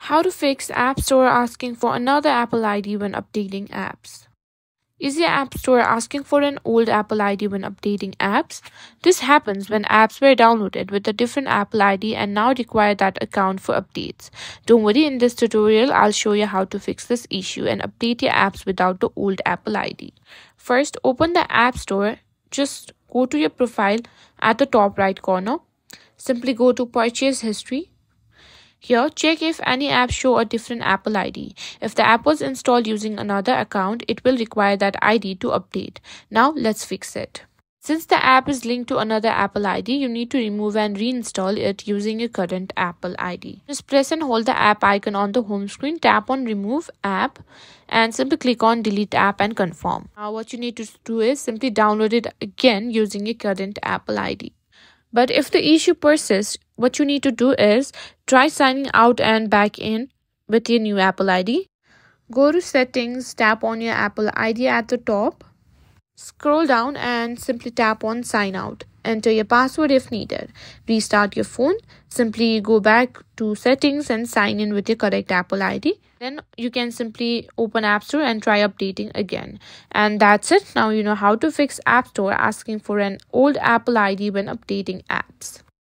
How to fix App Store asking for another Apple ID when updating apps. Is your App Store asking for an old Apple ID when updating apps? This happens when apps were downloaded with a different Apple ID and now require that account for updates. Don't worry, in this tutorial, I'll show you how to fix this issue and update your apps without the old Apple ID. First, open the App Store. Just go to your profile at the top right corner. Simply go to Purchase History. Here, check if any apps show a different Apple ID. If the app was installed using another account, it will require that ID to update. Now, let's fix it. Since the app is linked to another Apple ID, you need to remove and reinstall it using your current Apple ID. Just press and hold the app icon on the home screen, tap on Remove App, and simply click on Delete App and confirm. Now, what you need to do is simply download it again using your current Apple ID. But if the issue persists, what you need to do is try signing out and back in with your new Apple ID. Go to Settings, tap on your Apple ID at the top. Scroll down and simply tap on Sign Out. Enter your password if needed. Restart your phone. Simply go back to Settings and sign in with your correct Apple ID. Then you can simply open App Store and try updating again. And that's it. Now you know how to fix App Store asking for an old Apple ID when updating apps.